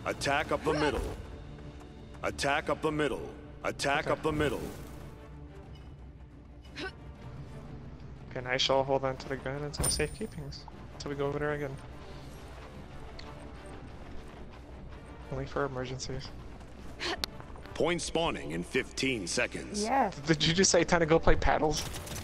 Attack up the middle. Attack up the middle. Attack up the middle. Okay, and I shall hold on to the gun until safekeepings. Until we go over there again. Only for emergencies. Point spawning in 15 seconds. Yes. Did you just say time to go play paddles?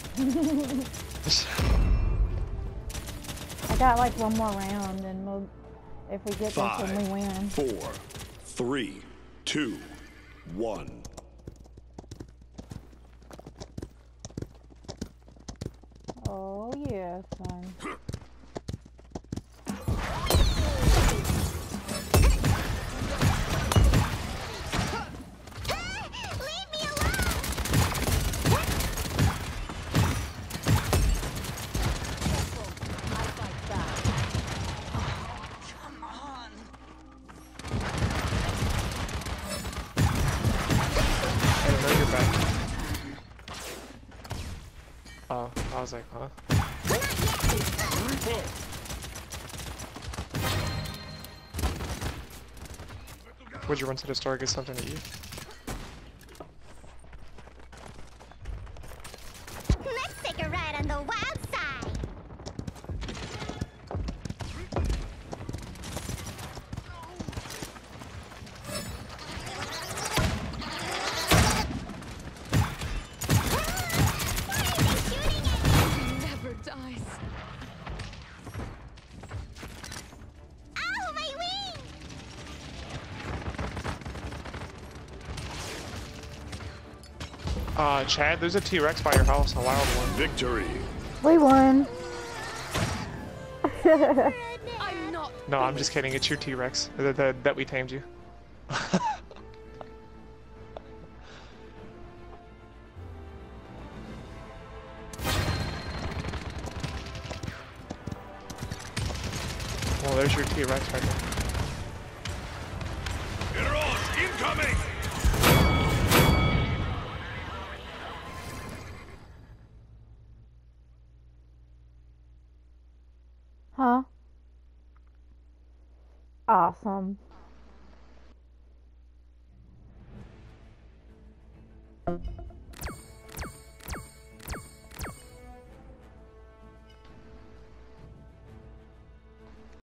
I got like one more round, and we'll, if we get this, then we win. 4, 3, 2, 1. Oh yeah, son. Oh, I was like, huh? Would you run to the store and get something to eat? Let's take a ride on the wild side. Never dies. Ow, my wing! Chad, there's a T-Rex by your house, a wild one. Victory. We won. I'm not. No, I'm just kidding. It's your T-Rex that we tamed you. Well, there's your T-Rex right there. Heroes incoming! Huh? Awesome.